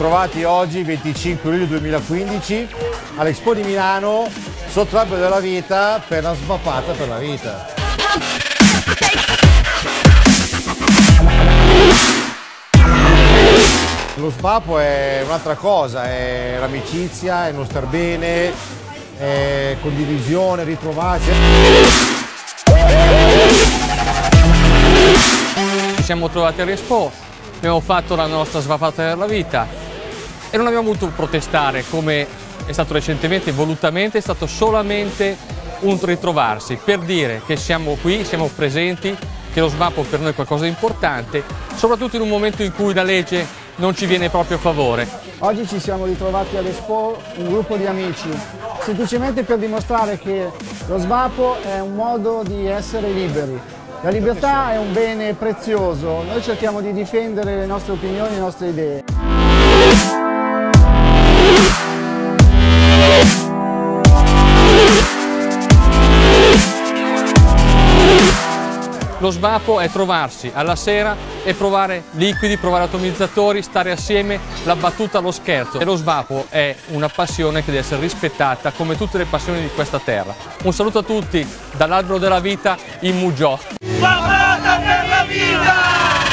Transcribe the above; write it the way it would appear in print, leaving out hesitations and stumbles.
ritrovati oggi, 25 luglio 2015, all'Expo di Milano, sotto l'albero della vita per la svapata per la vita. Lo svapo è un'altra cosa, è l'amicizia, è non star bene, è condivisione, ritrovarsi. Ci siamo trovati all'Expo, abbiamo fatto la nostra svapata per la vita e non abbiamo voluto protestare come è stato recentemente, volutamente, è stato solamente un ritrovarsi per dire che siamo qui, siamo presenti, che lo svapo per noi è qualcosa di importante, soprattutto in un momento in cui la legge non ci viene proprio a favore. Oggi ci siamo ritrovati all'Expo, un gruppo di amici, semplicemente per dimostrare che lo svapo è un modo di essere liberi. La libertà è un bene prezioso, noi cerchiamo di difendere le nostre opinioni, le nostre idee. Lo svapo è trovarsi alla sera e provare liquidi, provare atomizzatori, stare assieme, la battuta, lo scherzo. E lo svapo è una passione che deve essere rispettata come tutte le passioni di questa terra. Un saluto a tutti dall'albero della vita in Mugiò. Svapata per la vita!